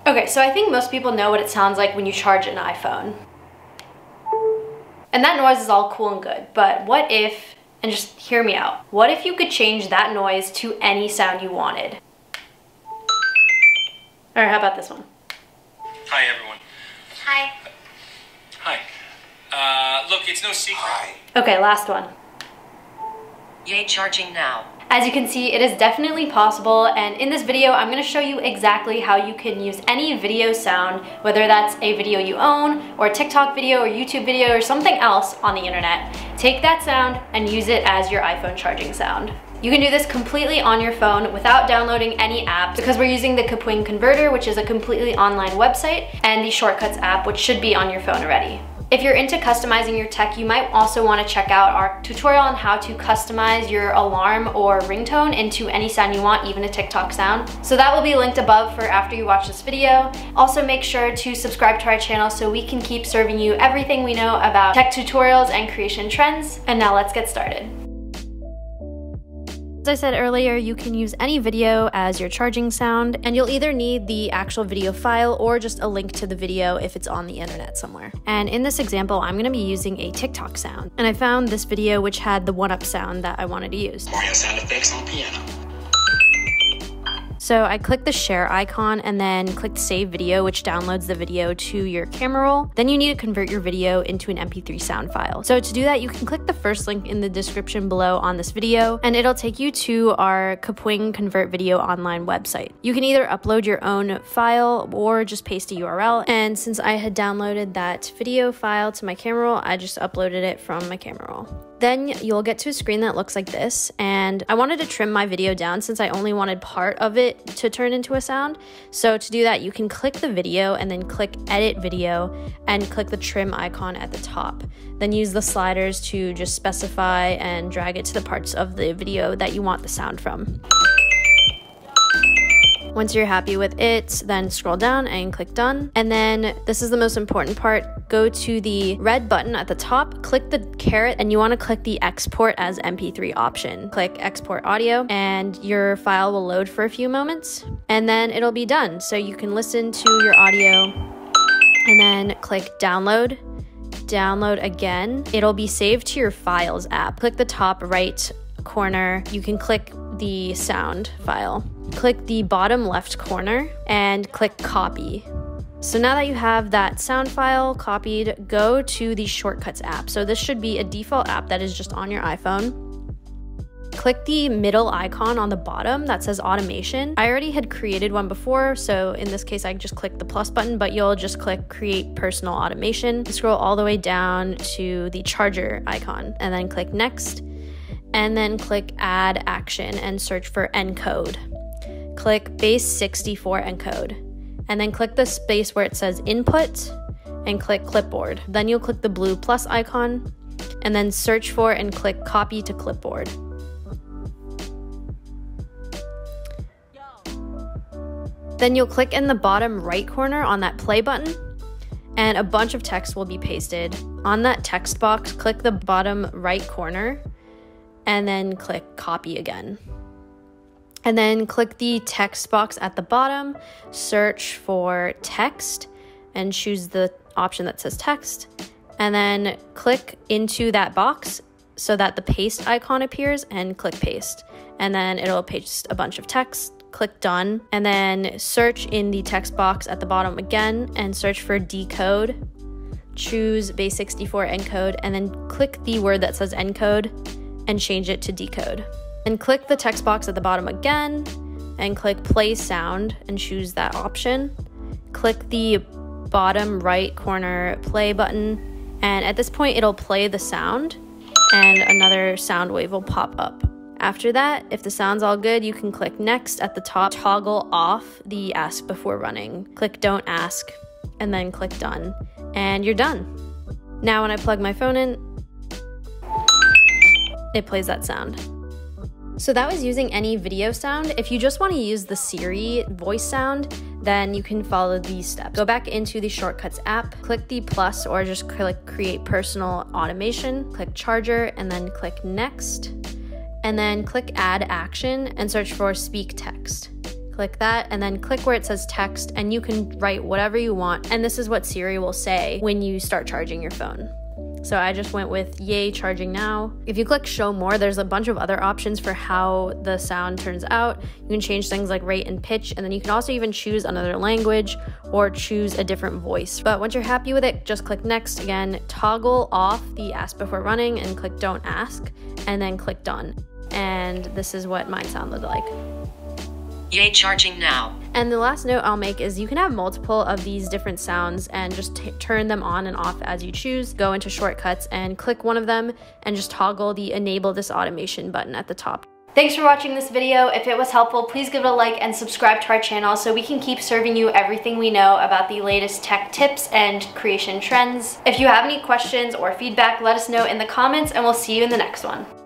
Okay, so I think most people know what it sounds like when you charge an iPhone. And that noise is all cool and good, but what if, and just hear me out, what if you could change that noise to any sound you wanted? Alright, how about this one? Hi, everyone. Hi. Hi. Look, it's no secret. Hi. Okay, last one. Yay, charging now. As you can see, it is definitely possible, and in this video, I'm going to show you exactly how you can use any video sound, whether that's a video you own, or a TikTok video, or YouTube video, or something else on the internet. Take that sound and use it as your iPhone charging sound. You can do this completely on your phone without downloading any app because we're using the Kapwing converter, which is a completely online website, and the Shortcuts app, which should be on your phone already. If you're into customizing your tech, you might also want to check out our tutorial on how to customize your alarm or ringtone into any sound you want, even a TikTok sound. So that will be linked above for after you watch this video. Also make sure to subscribe to our channel so we can keep serving you everything we know about tech tutorials and creation trends. And now let's get started. As I said earlier, you can use any video as your charging sound, and you'll either need the actual video file or just a link to the video if it's on the internet somewhere. And in this example, I'm gonna be using a TikTok sound. And I found this video which had the 1-up sound that I wanted to use. Mario sound effects on piano. So I click the share icon and then click save video, which downloads the video to your camera roll. Then you need to convert your video into an MP3 sound file. So to do that, you can click the first link in the description below on this video, and it'll take you to our Kapwing Convert Video online website. You can either upload your own file or just paste a URL. And since I had downloaded that video file to my camera roll, I just uploaded it from my camera roll. Then you'll get to a screen that looks like this, and I wanted to trim my video down since I only wanted part of it to turn into a sound. So to do that, you can click the video and then click edit video and click the trim icon at the top. Then use the sliders to just specify and drag it to the parts of the video that you want the sound from. Once you're happy with it, then scroll down and click done. And then this is the most important part. Go to the red button at the top, click the caret, and you want to click the export as MP3 option. Click export audio and your file will load for a few moments and then it'll be done. So you can listen to your audio and then click download. Download again. It'll be saved to your files app. Click the top right corner. You can click the sound file. Click the bottom left corner and click copy. So now that you have that sound file copied, go to the Shortcuts app. So this should be a default app that is just on your iPhone. Click the middle icon on the bottom that says automation. I already had created one before, so in this case I just clicked the plus button, but you'll just click create personal automation. Scroll all the way down to the charger icon and then click next, and then click add action and search for encode. Click base 64 encode, and then click the space where it says input and click clipboard. Then you'll click the blue plus icon and then search for and click copy to clipboard. Then you'll click in the bottom right corner on that play button and a bunch of text will be pasted. On that text box, click the bottom right corner and then click copy again. And then click the text box at the bottom, search for text, and choose the option that says text. And then click into that box so that the paste icon appears and click paste. And then it'll paste a bunch of text. Click done. And then search in the text box at the bottom again and search for decode. Choose base 64 encode and then click the word that says encode and change it to decode. And click the text box at the bottom again and click play sound and choose that option. Click the bottom right corner play button, and at this point it'll play the sound and another sound wave will pop up. After that, if the sound's all good, you can click next at the top, toggle off the ask before running. Click don't ask and then click done and you're done. Now when I plug my phone in, it plays that sound. So that was using any video sound. If you just want to use the Siri voice sound, then you can follow these steps. Go back into the Shortcuts app, click the plus or just click create personal automation, click charger and then click next, and then click add action and search for speak text. Click that and then click where it says text, and you can write whatever you want. And this is what Siri will say when you start charging your phone. So I just went with yay, charging now. If you click show more, there's a bunch of other options for how the sound turns out. You can change things like rate and pitch, and then you can also even choose another language or choose a different voice. But once you're happy with it, just click next. Again, toggle off the ask before running and click don't ask, and then click done. And this is what mine sounded like. Yay, charging now. And the last note I'll make is you can have multiple of these different sounds and just turn them on and off as you choose. Go into shortcuts and click one of them and just toggle the enable this automation button at the top. Thanks for watching this video. If it was helpful, please give it a like and subscribe to our channel so we can keep serving you everything we know about the latest tech tips and creation trends. If you have any questions or feedback, let us know in the comments, and we'll see you in the next one.